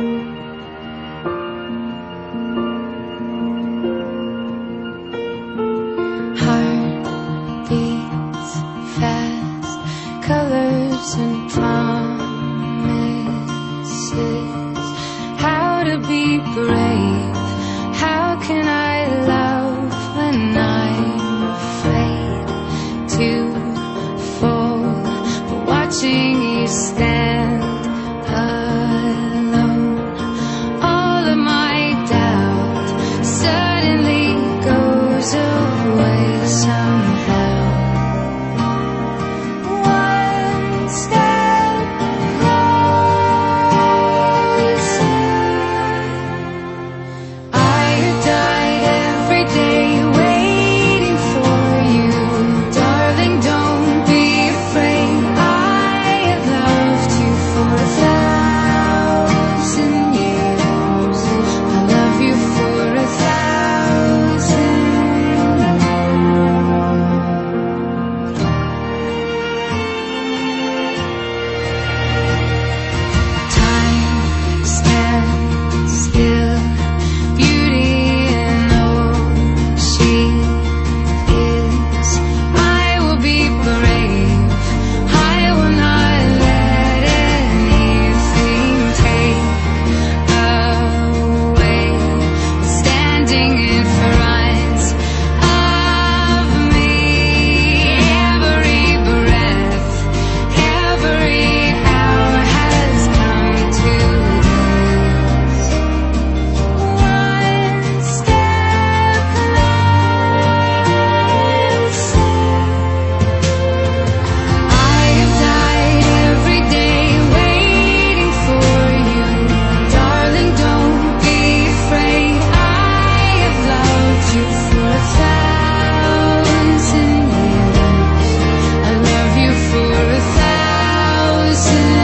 Heart beats fast, colors and promises. How to be brave? How can I love when I'm afraid to fall? But watching you stand alone, all of my doubt suddenly goes away somehow. One step closer. I have died every day waiting for you. Darling, don't be afraid. I have loved you for 1,000 years. I love you for 1,000 Time stands still, beauty in all she is. I will be brave. I will not let anything take away. Standing in front of me, every breath, every hour has come to this. One step closer. I have died every day waiting for you. Darling, don't be afraid. I have loved you for 1,000 years. I love you for 1,000